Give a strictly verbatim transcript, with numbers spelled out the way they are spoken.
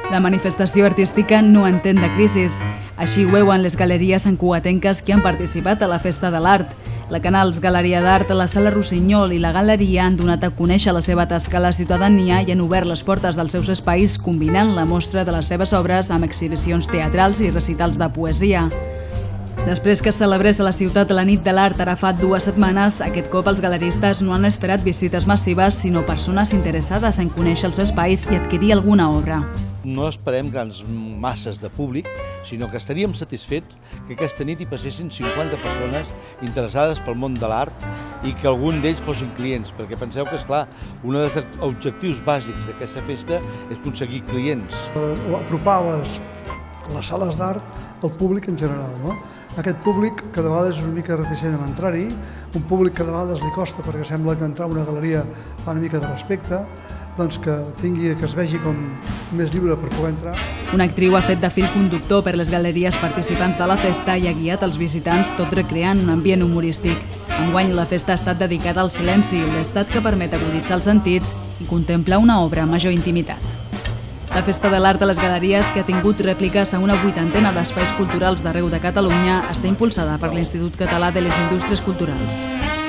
La manifestació artística no entén de crisis. Així ho veuen les galeries santcugatenques que han participat a la Festa de l'Art. La Canals Galeria d'Art, la Sala Rossinyol i la Galeria han donat a conèixer la seva tasca a la ciutadania i han obert les portes dels seus espais combinant la mostra de les seves obres amb exhibicions teatrals i recitals de poesia. Després que es celebrés a la ciutat la nit de l'art ara fa dues setmanes, aquest cop els galeristes no han esperat visites massives, sinó persones interessades en conèixer els espais i adquirir alguna obra. No esperem grans masses de públic, sinó que estaríem satisfets que aquesta nit hi passessin cinquanta persones interessades pel món de l'art i que algun d'ells fossin clients, perquè penseu que, esclar, un dels objectius bàsics d'aquesta festa és aconseguir clients. Apropar les, les sales d'art al públic en general, no? Aquest públic que de vegades és una mica reticent a entrar-hi, un públic que de vegades li costa perquè sembla que entrar a una galeria fa una mica de respecte, doncs que tingui, que es vegi com més lliure per poder entrar. Una actriu ha fet de fil conductor per les galeries participants de la festa i ha guiat els visitants tot recreant un ambient humorístic. Enguany la festa ha estat dedicada al silenci, l'estat que permet aguditzar els sentits i contemplar una obra amb major intimitat. La Festa de l'Art a les Galeries, que ha tingut rèpliques a una vuitantena d'espais culturals d'arreu de Catalunya, està impulsada per l'Institut Català de les Indústries Culturals.